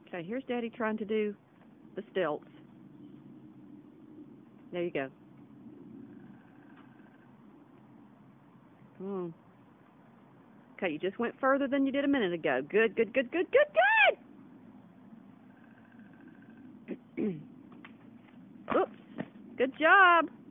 Okay, here's Daddy trying to do the stilts. There you go. Okay, you just went further than you did a minute ago. Good, good, good, good, good, good! Oops. Good job.